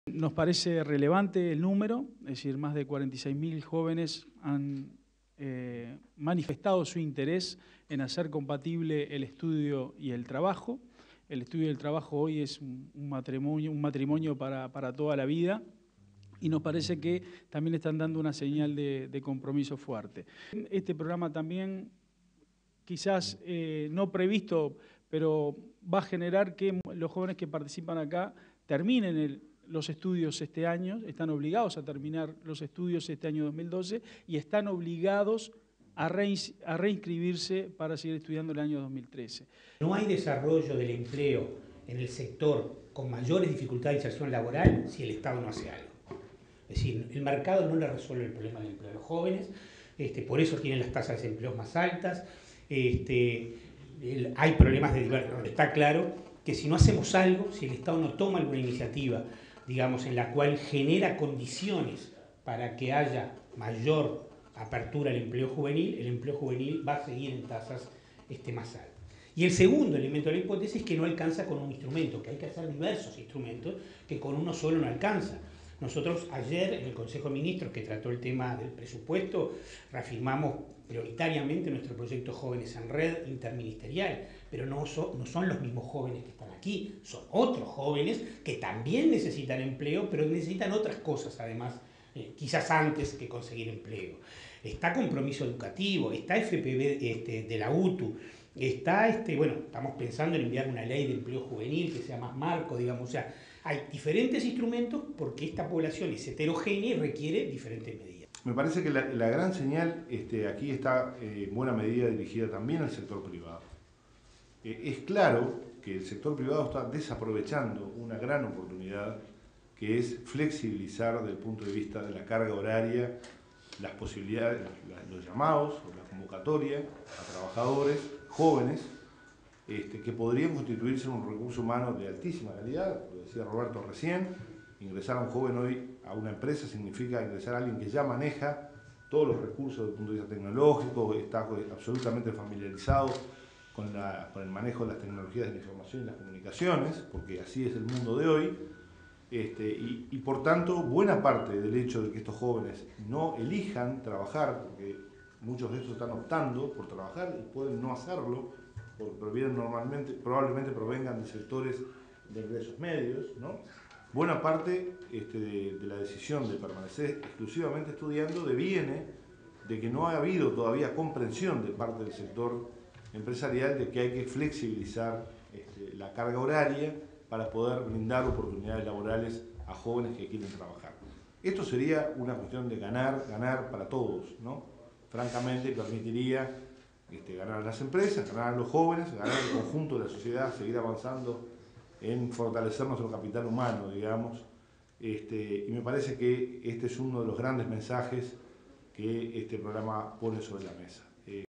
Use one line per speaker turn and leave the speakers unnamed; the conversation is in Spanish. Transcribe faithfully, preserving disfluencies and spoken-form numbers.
Nos parece relevante el número, es decir, más de cuarenta y seis mil jóvenes han eh, manifestado su interés en hacer compatible el estudio y el trabajo. El estudio y el trabajo hoy es un matrimonio, un matrimonio para, para toda la vida, y nos parece que también están dando una señal de, de compromiso fuerte. Este programa también, quizás eh, no previsto, pero va a generar que los jóvenes que participan acá terminen el los estudios este año, están obligados a terminar los estudios este año dos mil doce y están obligados a, reins, a reinscribirse para seguir estudiando el año dos mil trece.
No hay desarrollo del empleo en el sector con mayores dificultades de inserción laboral si el Estado no hace algo. Es decir, el mercado no le resuelve el problema del empleo de los jóvenes, este, por eso tienen las tasas de desempleo más altas, este, el, hay problemas de diversidad. Está claro que si no hacemos algo, si el Estado no toma alguna iniciativa, digamos, en la cual genera condiciones para que haya mayor apertura al empleo juvenil, el empleo juvenil va a seguir en tasas este, más altas. Y el segundo elemento de la hipótesis es que no alcanza con un instrumento, que hay que hacer diversos instrumentos, que con uno solo no alcanza. Nosotros ayer en el Consejo de Ministros, que trató el tema del presupuesto, reafirmamos prioritariamente nuestro proyecto Jóvenes en Red interministerial, pero no son, no son los mismos jóvenes que están aquí, son otros jóvenes que también necesitan empleo, pero necesitan otras cosas además, eh, quizás antes que conseguir empleo. Está compromiso educativo, está F P V este, de la U T U, está, este, bueno, estamos pensando en enviar una ley de empleo juvenil que sea más marco, digamos, o sea, hay diferentes instrumentos porque esta población es heterogénea y requiere diferentes medidas.
Me parece que la, la gran señal este, aquí está eh, en buena medida dirigida también al sector privado. Eh, es claro que el sector privado está desaprovechando una gran oportunidad que es flexibilizar desde el punto de vista de la carga horaria las posibilidades, los, los llamados o la convocatoria a trabajadores jóvenes este, que podrían constituirse en un recurso humano de altísima calidad. Lo decía Roberto recién, ingresar a un joven hoy a una empresa significa ingresar a alguien que ya maneja todos los recursos desde el punto de vista tecnológico, está absolutamente familiarizado con, la, con el manejo de las tecnologías de la información y las comunicaciones, porque así es el mundo de hoy. Este, y, y por tanto, buena parte del hecho de que estos jóvenes no elijan trabajar, porque muchos de estos están optando por trabajar y pueden no hacerlo, porque provienen normalmente, probablemente provengan de sectores de ingresos medios, ¿no? Buena parte este, de, de la decisión de permanecer exclusivamente estudiando deviene de que no ha habido todavía comprensión de parte del sector empresarial de que hay que flexibilizar este, la carga horaria para poder brindar oportunidades laborales a jóvenes que quieren trabajar. Esto sería una cuestión de ganar, ganar para todos, ¿no? Francamente permitiría este, ganar a las empresas, ganar a los jóvenes, ganar al conjunto de la sociedad, seguir avanzando en fortalecer nuestro capital humano, digamos. Este, y me parece que este es uno de los grandes mensajes que este programa pone sobre la mesa.